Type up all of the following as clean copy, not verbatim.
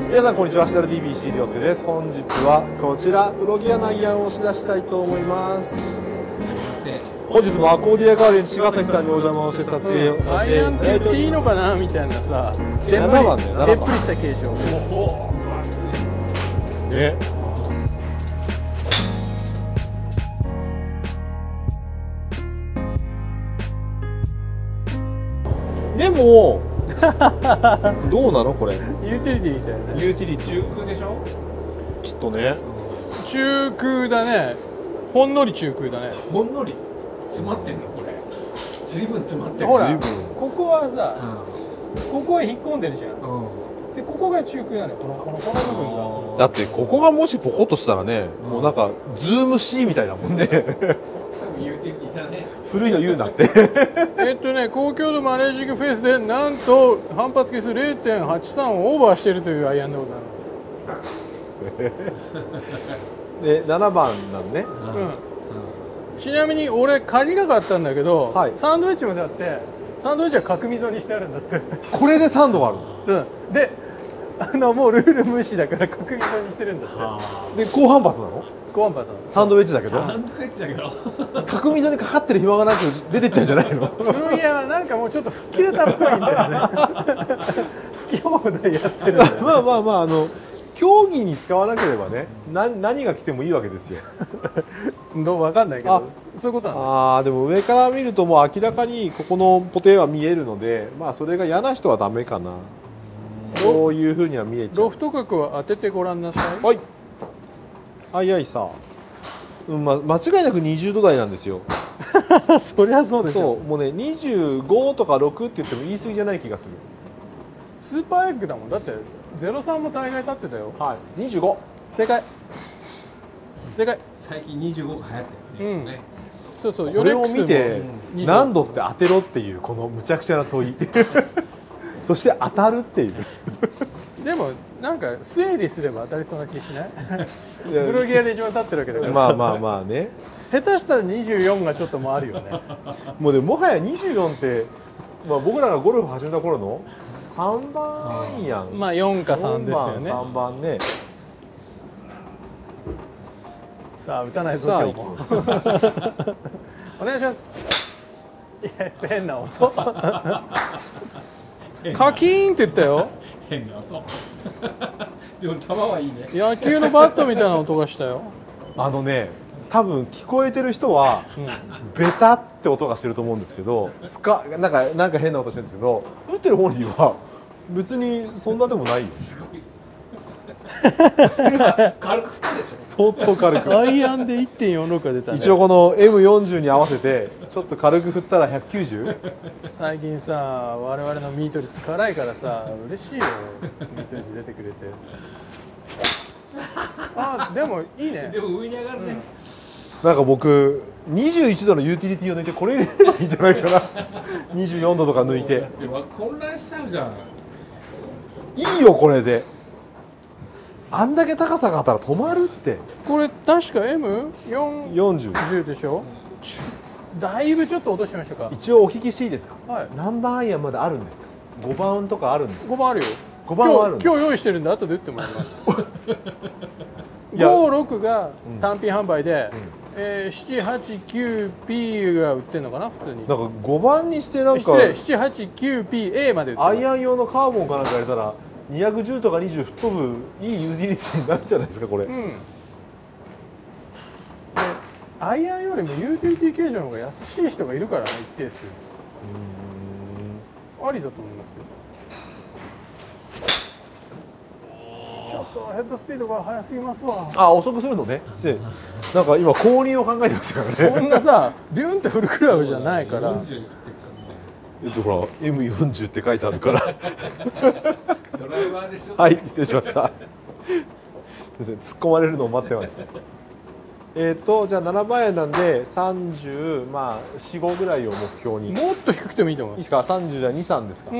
皆さんこんにちは、シダル DBC 涼介です。本日はこちらプロギアナイアンをし出したいと思います。本日もアコーディアガーデン茅ヶ崎さんにお邪魔をして撮影をさせていただいております。 アイアンって言っていいのかなみたいなさ、 7番だよ、7番。 でっぷりした形状ね。でもどうなのこれ。 ユーティリティみたいなね。 ユーティリティ中空でしょ。 きっとね。 中空だね。ほんのり中空だね。 ほんのり詰まってんのこれ。随分詰まってる。 ほら随分ここはさ、ここは引っ込んでるじゃん。 うん。 でここが中空なのよ。この部分が。 だってここがもしポコッとしたらね、もうなんかズーム C みたいだもんね。 多分言うてきたね。 古いの言うなって。 高強度マネージングフェースでなんと反発係数 0.83 をオーバーしているというアイアンでございます。 で7番なのね。 ちなみに俺借りなかったんだけど、 はいサンドイッチまであってサンドイッチは角溝にしてあるんだってこれで3度あるの。 でもうルール無視だから角溝にしてるんだってで高反発なの。 コアンパさんサンドウェッジだけどサンドイッチだけど。 角溝にかかってる暇がなく出てっちゃうんじゃないの。 プロギアはなんかもうちょっと吹っ切れたっぽいんだよね好き放題やってるんだよ、ね、 まあ競技に使わなければね、何が来てもいいわけですよ。 どう分かんないけどそういうことなんでも上から見るともう明らかにここのポテは見えるので、まあそれが嫌な人はダメかな。こういうふうには見えちゃう。 ロフト角を当ててごらんなさい。 はい。あいさ、間違いなく20度台なんですよ。 そりゃそうでしょ。 そう、もうね25とか6って言っても言い過ぎじゃない気がする。 スーパーエッグだもん。だって03も大概立ってたよ。 はい、25。 正解最近25が流行ってるね。 そうそう。 これを見て 25 何度って当てろっていうこのむちゃくちゃな問い。そして当たるっていう。 でもなんか推理すれば当たりそうな気しない？プロギアで一番立ってるわけだからさ。 まあね。 下手したら24がちょっともあるよね。 もうでもはや24って、僕らがゴルフ始めた頃の3番やん。 まあ4か3ですよね。 3番ね。 さあ打たないぞさあ今日も。お願いします。いや変な音。カキーンって言ったよ。 変な音。でも球はいいね。 野球のバットみたいな音がしたよ。 多分聞こえてる人はベタって音がしてると思うんですけど、なんか変な音してるんですけど、打ってる本人は別にそんなでもないよ。 軽く振ったでし相当軽く。 アイアンで 1.46 が出たね。 一応この M40 に合わせてちょっと軽く振ったら 190。 最近さ我々のミート率辛いからさ嬉しいよ。ミート率出てくれて。でもいいね。 でも上に上がるね。 なんか僕21度のユーティリティを抜いてこれ入れればいいんじゃないかな。24度とか抜いてでも混乱しちゃうじゃん。 いいよこれで。あんだけ高さがあったら止まるって。 これ確か M40 でしょ。だいぶちょっと落としてみましょうか。 一応お聞きしていいですか。 はい。 何番アイアンまであるんですか。5番とかあるんですか。 5番あるよ。 5番はあるんです。 今日用意してるんで後で打ってもらいます。 いや 56が単品販売で、789P が売ってるのかな普通に。 なんか5番にしてなんか失礼 789PA まで売ってます。 アイアン用のカーボンかなんか入れたら210とか20吹っ飛ぶいいユーティリティになるんじゃないですかこれ。 でアイアンよりもユーティリティ形状の方が優しい人がいるからね一定数。ありだと思いますよ。ちょっとヘッドスピードが速すぎますわ。 遅くするのね。なんか今後輪を考えてましたからね。 そんなさビュンってフルクラブじゃないから。 ほら M40 って書いてあるから。 ドライバーでしょ。 はい、失礼しました。突っ込まれるのを待ってました。じゃあ7番円なんで30、4、5ぐらいを目標に。 もっと低くてもいいと思います。 いいですか。30じゃ2、3ですか。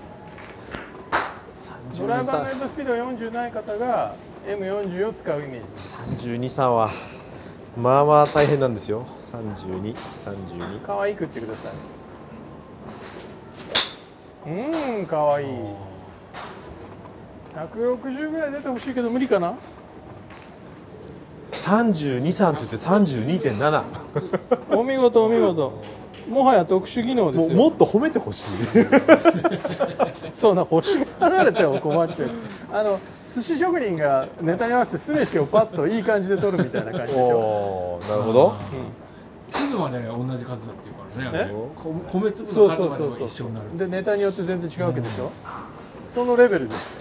ドライバーのヘッドスピードが40ない方が M40 を使うイメージです。 32、3はまあまあ大変なんですよ。32。 可愛く言ってください。可愛い。 160ぐらい出てほしいけど無理かな。 32、3って言って 32.7 お見事お見事。もはや特殊技能ですよ。 もっと褒めてほしいそうな、欲しがられても困っちゃう。寿司職人がネタに合わせて酢飯をパッといい感じで取るみたいな感じでしょ。 おー、なるほど。 粒はね同じ数だっていうからね。米粒そうの数までそうそうそうは一緒になる。 でネタによって全然違うわけでしょ。そのレベルです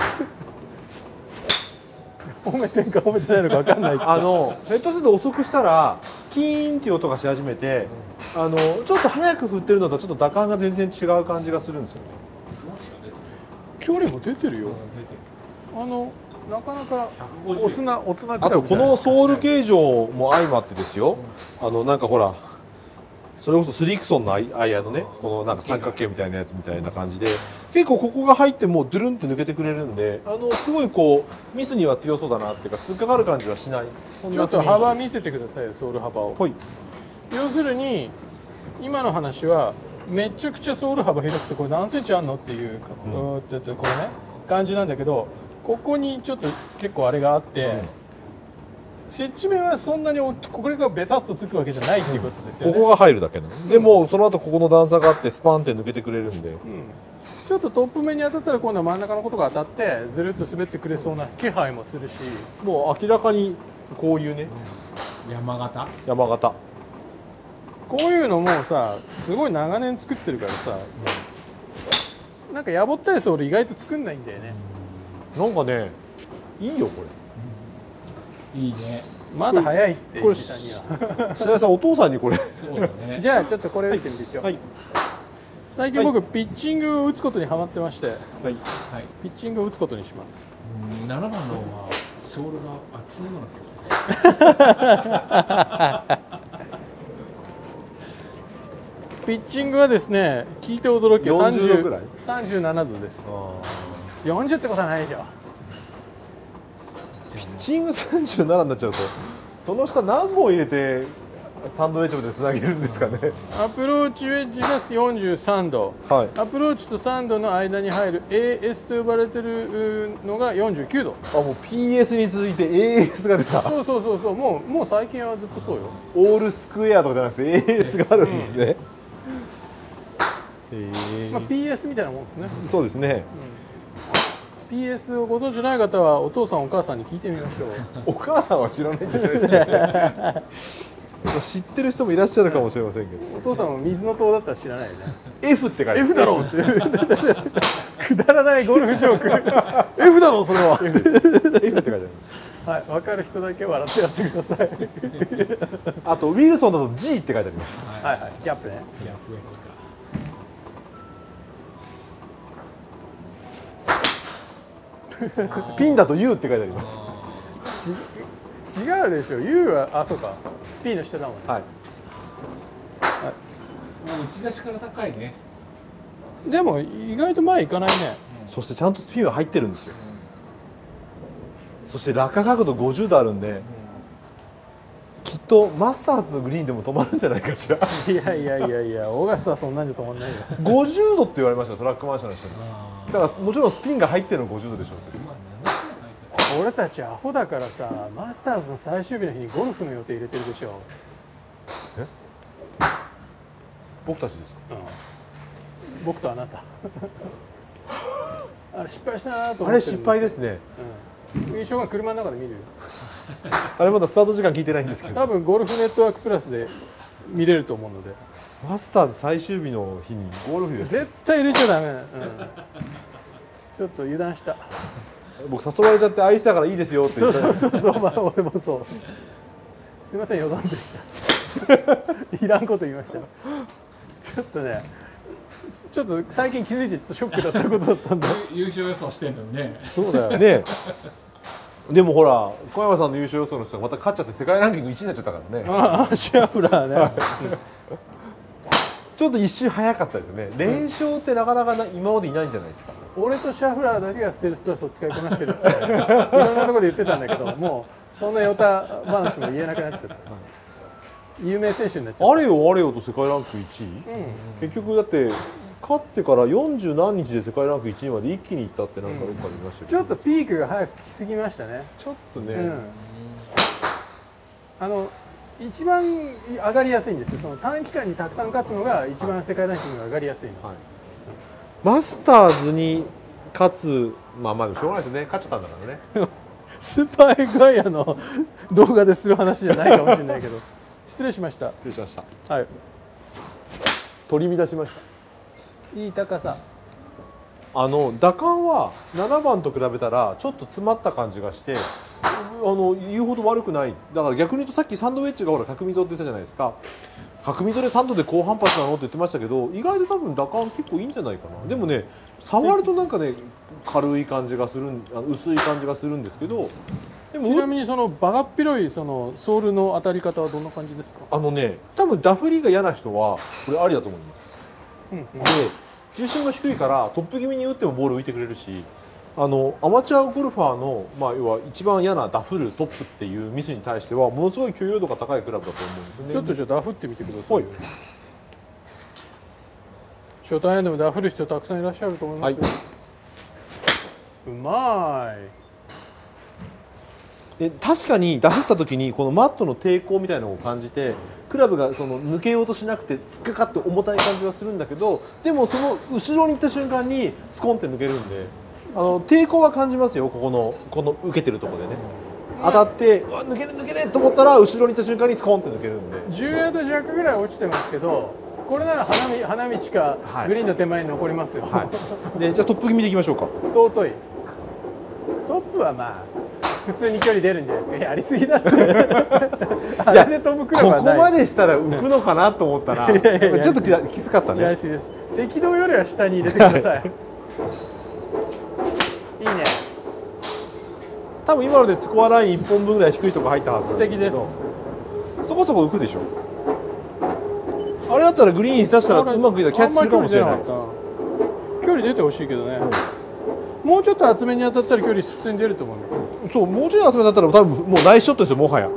褒めてんか褒めてないのか分かんないって。 ヘッドスピード遅くしたらキーンっていう音がし始めて、ちょっと早く振ってるのとちょっと打感が全然違う感じがするんですよね。 距離も出てるよ。なかなかおつなクラブ。 あとこのソウル形状も相まってですよ、なんかほらそれこそスリクソンのアイアンのね、このなんか三角形みたいなやつみたいな感じで、結構ここが入ってもうドゥルンって抜けてくれるんで、すごいこうミスには強そうだなっていうか、突っかかる感じはしない。そんなちょっと幅見せてくださいよ、ソール幅を。 はい。 要するに今の話はめちゃくちゃソール幅広くて、これ何センチあんのっていう、これね感じなんだけど、ここにちょっと結構あれがあって、接地面はそんなに大きくこれがベタっとつくわけじゃないっていうことですよね。 ここが入るだけなの。でもその後ここの段差があってスパンって抜けてくれるんで、 ちょっとトップ面に当たったら今度は真ん中のことが当たってずるっと滑ってくれそうな気配もするし、 もう明らかにこういうね山形こういうのもさすごい長年作ってるからさ、なんかやぼったいソール意外と作んないんだよね。 なんかねいいよこれ。 いいね。 まだ早いってこれ石井さんには。 白井さんお父さんにこれそうだね。 じゃあちょっとこれ打ってみてちょう。 はい最近僕、ピッチングを打つことにハマってまして、 はいはい。 ピッチングを打つことにします。 7番のはソールが厚いような気がする。 ピッチングはですね、聞いて驚き 40度ぐらい 37度です。40ってことはないでしょ。 ピッチング37になっちゃうとその下何本入れてサンドウェッジまでつなげるんですかね。 アプローチウェッジが43度、 はい。 アプローチとサンドの間に入る AS と呼ばれてるのが49度。 もう PS に続いて AS が出た。 そうそうそうそう、もう最近はずっとそうよ。 オールスクエアとかじゃなくて AS があるんですね。 まあ、PS みたいなもんですね。 そうですね。 PS をご存知ない方はお父さんお母さんに聞いてみましょう。 お母さんは知らないんじゃないですかね。知ってる人もいらっしゃるかもしれませんけど。 お父さんも水の塔だったら知らないよね。 F って書いてある。 F だろうってくだらないゴルフジョークF だろうそれは F って書いてあります。 はい、分かる人だけ笑ってやってくださいあとウィルソンだと G って書いてあります。 はいはい、ギャップね。 ギャップエッジか。 ピンだと U って書いてあります。 違うでしょ。 U はあそうか P の下だもんね。 はい。 もう打ち出しから高いね。 でも意外と前行かないね。 そしてちゃんとスピンは入ってるんですよ。そして落下角度50度あるんで、きっとマスターズのグリーンでも止まるんじゃないかしら。 いやいやいやいや、オーガスタはそんなんじゃ止まんないよ。 50度って言われましたよ、トラックマンションの人に。だからもちろんスピンが入ってるの50度でしょうけど。 俺たちアホだからさ、マスターズの最終日の日にゴルフの予定入れてるでしょ。 僕たちですか。 僕とあなたあれ失敗したなと思ってるんあれ失敗ですね。 優勝が車の中で見るよ。 あれまだスタート時間聞いてないんですけど。 多分ゴルフネットワークプラスで見れると思うので。 マスターズ最終日の日にゴルフです。 絶対入れちゃダメ、ちょっと油断した。 僕誘われちゃって愛したからいいですよって言ったら。 そう、まあ、俺もそう。すみません、余談でしたいらんこと言いました。ちょっとね、ちょっと最近気づいてちょっとショックだったことだったんで優勝予想してんのにね。 そうだよね。でもほら小山さんの優勝予想の人がまた勝っちゃって世界ランキング1位になっちゃったからね。 ああ、シャフラーねちょっと一瞬早かったですよね。連勝ってなかなか今までいないんじゃないですか。 俺とシャフラーだけがステルスプラスを使いこなしてるっていろんなところで言ってたんだけど、もうそんなヨタ話も言えなくなっちゃった、有名選手になっちゃった。 あれよあれよと世界ランク1位、結局だって勝ってから40何日で世界ランク1位まで一気にいったってなんかどっかで見ましたけど、 ちょっとピークが早く来すぎましたね。 ちょっとね、 一番上がりやすいんですよ。その短期間にたくさん勝つのが一番世界ランキングが上がりやすいの。 はい、マスターズに勝つ、まあでもしょうがないですね、勝っちゃったんだからね。 スーパーエッグアイアの動画でする話じゃないかもしれないけど、失礼しました。 失礼しました。 はい。 取り乱しました。 いい高さ。 打感は7番と比べたらちょっと詰まった感じがして、言うほど悪くない。だから逆に言うとさっきサンドウェッジがほら角溝って言ってたじゃないですか。角溝でサンドで高反発なのって言ってましたけど、意外と多分打感結構いいんじゃないかな。でもね、触るとなんかね軽い感じがする、薄い感じがするんですけど、でもちなみにそのバカっ広いそのソールの当たり方はどんな感じですか？ 多分ダフりが嫌な人はこれありだと思います。で、重心が低いからトップ気味に打ってもボール浮いてくれるし、アマチュアゴルファーの、要は一番嫌なダフるトップっていうミスに対してはものすごい許容度が高いクラブだと思うんですよね。 ちょっとじゃあダフってみてください。 はい、 初対面でもダフる人たくさんいらっしゃると思いますよ。 はい、 うまで確かにダフった時にこのマットの抵抗みたいなのを感じて、クラブがその抜けようとしなくて突っかかって重たい感じはするんだけど、でもその後ろに行った瞬間にスコンって抜けるんで、抵抗は感じますよ。この受けてるところでね、当たってうわ抜ける抜けると思ったら後ろに行った瞬間にスコンって抜けるんで、 10ヤード弱ぐらい落ちてますけど、これなら花道かグリーンの手前に残りますよ。 はい、でじゃあトップ気味でいきましょうか。 尊い。トップはまあ普通に距離出るんじゃないですか。やりすぎだって。あれで飛ぶクラブはない。 ここまでしたら浮くのかなと思ったらちょっときつかったね。 やりすぎです。赤道よりは下に入れてください。いいね。 多分今のでスコアライン1本分ぐらい低いとこ入ったはず素なんですけど、 敵です。 そこそこ浮くでしょ。あれだったらグリーンに出したらうまくいったらキャッチするかもしれないです。 距離出てほしいけどね、もうちょっと厚めに当たったら距離普通に出ると思います。 そう、もうちょい厚めだったら多分もうナイスショットですよ、もはや。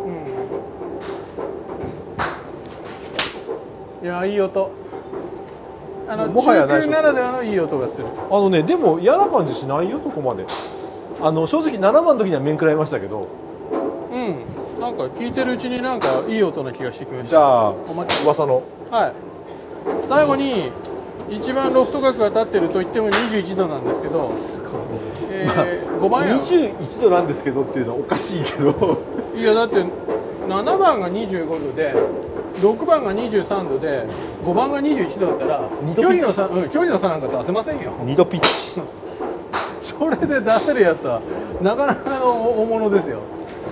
いや、いい音。 もはや中級ならではのいい音がする。 でも嫌な感じしないよ、そこまで。正直7番の時には面食らいましたけど、 なんか聞いてるうちになんかいい音な気がしてきました。 じゃあお待ち。 噂のはい。最後に一番ロフト角が立ってると言っても21度なんですけど、5番や 21度なんですけどっていうのはおかしいけどいやだって7番が25度で6番が23度で5番が21度だったら距離の差なんか出せませんよ。 2度ピッチそれで出せるやつはなかなかの大物ですよ。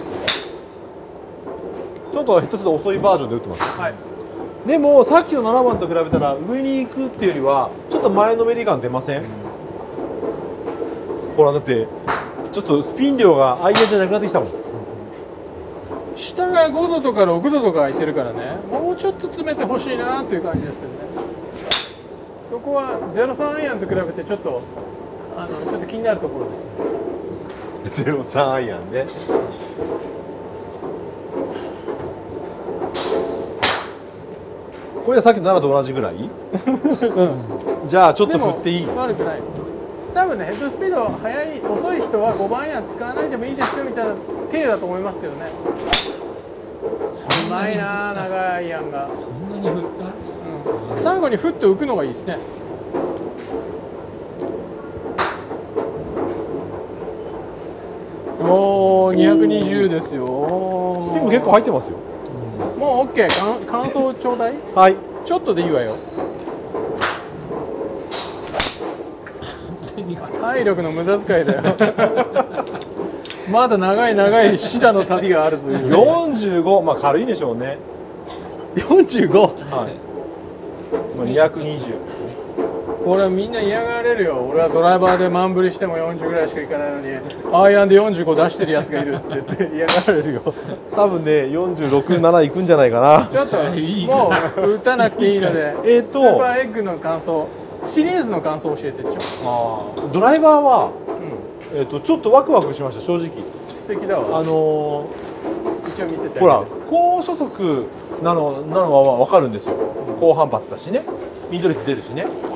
ちょっと一つで遅いバージョンで打ってます。 はい。 でもさっきの7番と比べたら上に行くっていうよりはちょっと前のめり感出ません？ほらだってちょっとスピン量がアイアンじゃなくなってきたもん。 下が5度とか6度とか空いてるからね、もうちょっと詰めてほしいなという感じですよね。そこは03アイアンと比べてちょっと気になるところですね。 03アイアンね。これはさっきの7と同じぐらい？じゃあちょっと振っていい？ 悪くない。多分ね、ヘッドスピード速い遅い人は5番アイアン使わないでもいいですよみたいな体だと思いますけどね。うまいな、長いアイアンが。 そんなに振った？ 最後にふっと浮くのがいいですね。おお、220ですよ。 スピンも結構入ってますよ。 もう OK。感想ちょうだい。 はい。 ちょっとでいいわよ。体力の無駄遣いだよ。まだ長いシダの旅があるという。 45、まあ軽いでしょうね。 45。 はい。まあ220。 これはみんな嫌がられるよ。俺はドライバーで満振りしても40ぐらいしかいかないのにアイアンで45出してるやつがいるって言って嫌がられるよ。 多分ね46、7いくんじゃないかな。 ちょっともう打たなくていいのでスーパーエッグの感想、シリーズの感想を教えてちょ。 ドライバーは、ちょっとワクワクしました正直。 素敵だわ。一応見せて。 ほら高初速なのは分かるんですよ。高反発だしね、ミドル率出るしね。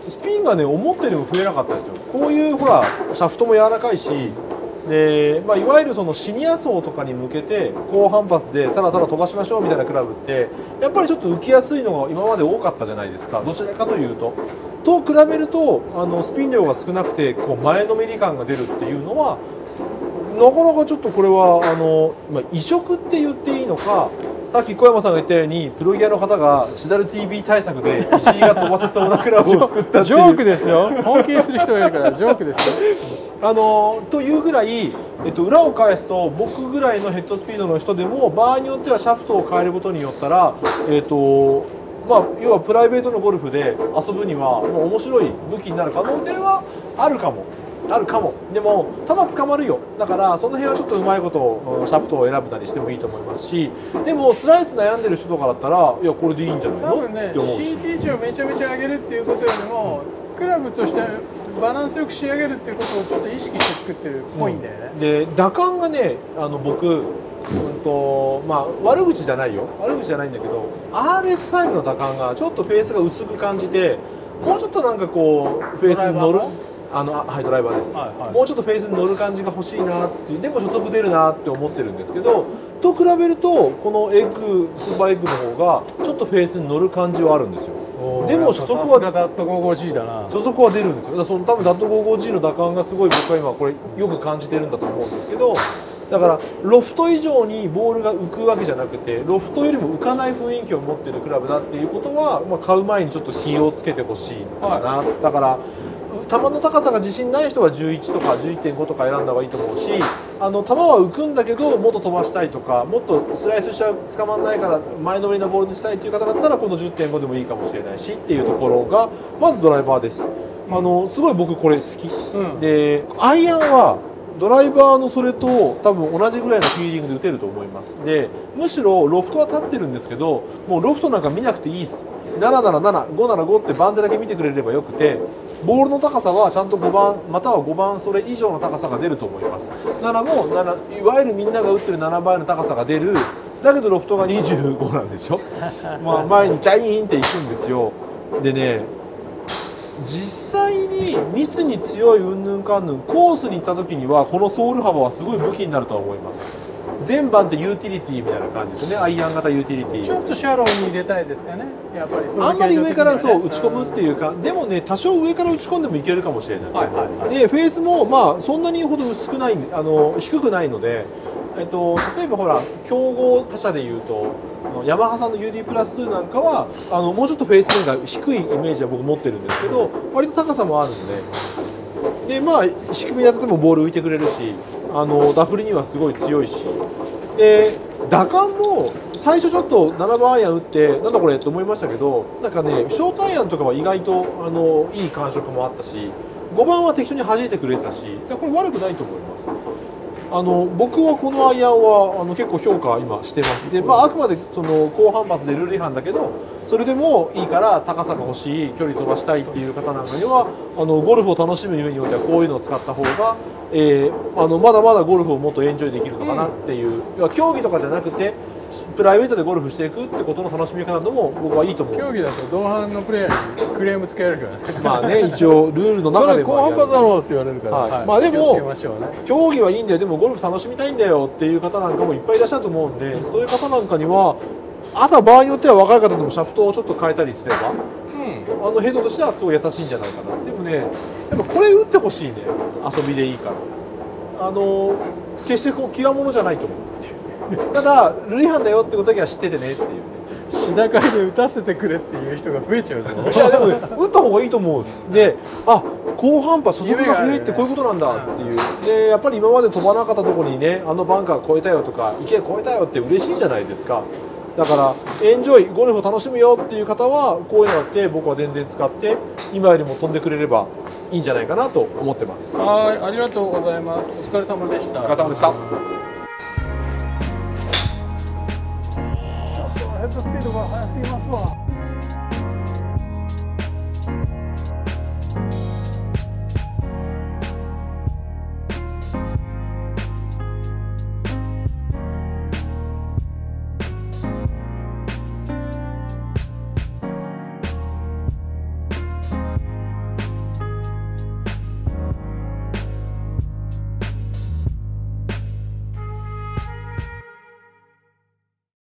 スピンがね思ったよりも増えなかったですよ。こういうほらシャフトも柔らかいし、で、いわゆるそのシニア層とかに向けて高反発でただただ飛ばしましょうみたいなクラブってやっぱりちょっと浮きやすいのが今まで多かったじゃないですか。どちらかというと比べるとスピン量が少なくてこう前のめり感が出るっていうのはなかなかちょっとこれは異色って言っていいのか。さっき小山さんが言ったようにプロギアの方がシダル TV 対策で石井が飛ばせそうなクラブを作ったっていうジョークですよ。本気にする人がいるからジョークですよ。 というぐらい、裏を返すと僕ぐらいのヘッドスピードの人でも場合によってはシャフトを変えることによったら、要はプライベートのゴルフで遊ぶにはもう面白い武器になる可能性はあるかも。でも球捕まるよ。だからその辺はちょっとうまいことシャフトを選ぶなりしてもいいと思いますし、でもスライス悩んでる人とかだったらいやこれでいいんじゃないの多分ねって思うし、 CT 値をめちゃめちゃ上げるっていうことよりもクラブとしてバランスよく仕上げるっていうことをちょっと意識して作ってるっぽいんだよね、 で打感がね僕悪口じゃないよ、悪口じゃないんだけど RS5 の打感がちょっとフェースが薄く感じて、もうちょっとなんかこうフェースに乗るはいドライバーです、 はいはい、 もうちょっとフェースに乗る感じが欲しいなっていう、でも初速出るなって思ってるんですけど、と比べるとこのスーパーエッグの方がちょっとフェースに乗る感じはあるんですよ。でも初速はダット 55G だな。 初速は出るんですよ。だからその多分ダット 55G の打感がすごい僕は今これよく感じてるんだと思うんですけど、だからロフト以上にボールが浮くわけじゃなくてロフトよりも浮かない雰囲気を持ってるクラブだっていうことは、買う前にちょっと気をつけてほしいかな、はい、だから球の高さが自信ない人は11とか 11.5 とか選んだ方がいいと思うし、球は浮くんだけどもっと飛ばしたいとかもっとスライスしちゃ捕まらないから前のめりのボールにしたいという方だったらこの 10.5 でもいいかもしれないしっていうところがまずドライバーです。すごい僕これ好き、でアイアンはドライバーのそれと多分同じぐらいのフィーリングで打てると思います。でむしろロフトは立ってるんですけどもうロフトなんか見なくていいです。7なら7、5なら5って番手だけ見てくれればよくて、ボールの高さはちゃんと5番または5番それ以上の高さが出ると思います。7もいわゆるみんなが打ってる7倍の高さが出る。だけどロフトが25なんでしょ前にキャイーンっていくんですよ。でね実際にミスに強いうんぬんかんぬんコースに行った時にはこのソール幅はすごい武器になるとは思います。全番ってユーティリティみたいな感じですよね。アイアン型ユーティリティちょっとシャローに入れたいですかね、やっぱりそういう、 あんまり上からそう打ち込むっていうか、でもね多少上から打ち込んでもいけるかもしれない、でフェースもそんなにほど薄くない低くないので、例えばほら競合他社でいうとヤマハさんの UD プラス2なんかはもうちょっとフェース面が低いイメージは僕持ってるんですけど割と高さもあるので、低めに当ててもボール浮いてくれるしダフりにはすごい強いし、で打感も最初ちょっと7番アイアン打ってなんだこれと思いましたけど、なんかねショートアイアンとかは意外といい感触もあったし5番は適当に弾いてくれてたし、これ悪くないと思います。僕はこのアイアンは結構評価今してます。で、あくまでその高反発でルール違反だけどそれでもいいから高さが欲しい距離飛ばしたいっていう方なんかにはゴルフを楽しむ上においてはこういうのを使った方が、まだまだゴルフをもっとエンジョイできるのかなっていう、要は競技とかじゃなくてプライベートでゴルフしていくってことの楽しみ方でも僕はいいと思う。 競技だと同伴のプレイヤーにクレームつけられるからね一応ルールの中でもそれ高反発だろうって言われるから、 でも、 ね、 競技はいいんだよでもゴルフ楽しみたいんだよっていう方なんかもいっぱいいらっしゃると思うんで、そういう方なんかにはあとは場合によっては若い方でもシャフトをちょっと変えたりすれば、ヘッドとしてはすごい優しいんじゃないかな。でもねやっぱこれ打ってほしいね、遊びでいいから決してこう極物じゃないと思うただルール違反だよってことだけは知っててねっていうね、 志高いで打たせてくれっていう人が増えちゃうぞ。 いやでも、打った方がいいと思うんです。で高反発初速が速いってこういうことなんだっていう、でやっぱり今まで飛ばなかったところにねバンカー越えたよとか池越えたよって嬉しいじゃないですか。だからエンジョイゴルフを楽しむよっていう方はこういうのがあって僕は全然使って今よりも飛んでくれればいいんじゃないかなと思ってます。 はい、ありがとうございます。お疲れ様でした。 お疲れ様でした。 ちょっとヘッドスピードが速すぎますわ。